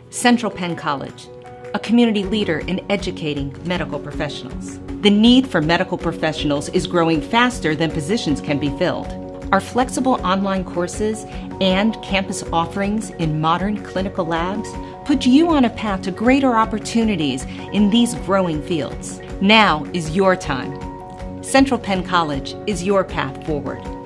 Central Penn College, a community leader in educating medical professionals. The need for medical professionals is growing faster than positions can be filled. Our flexible online courses and campus offerings in modern clinical labs put you on a path to greater opportunities in these growing fields. Now is your time. Central Penn College is your path forward.